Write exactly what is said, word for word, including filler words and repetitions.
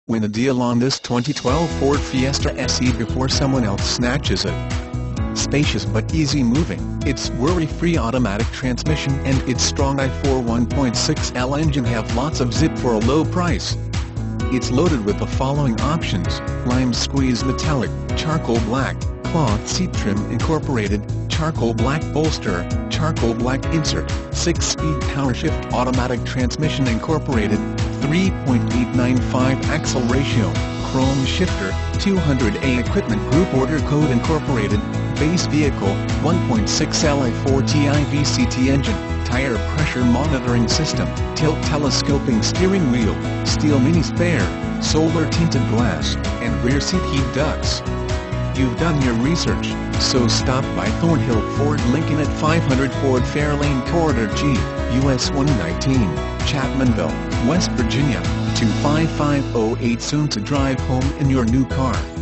Win a deal on this twenty twelve Ford Fiesta S E before someone else snatches it. Spacious but easy moving, its worry-free automatic transmission and its strong I four one point six L engine have lots of zip for a low price. It's loaded with the following options: lime squeeze metallic, charcoal black, cloth seat trim incorporated, charcoal black bolster, charcoal black insert, six-speed power shift automatic transmission incorporated, three point eight nine five axle ratio, chrome shifter, two hundred A equipment group order code incorporated, base vehicle, one point six L I four T I V C T engine, tire pressure monitoring system, tilt telescoping steering wheel, steel mini spare, solar tinted glass, and rear seat heat ducts. You've done your research, so stop by Thornhill Ford Lincoln at five hundred Ford Fairlane Corridor G, U S one nineteen, Chapmanville, West Virginia, two five five oh eight soon to drive home in your new car.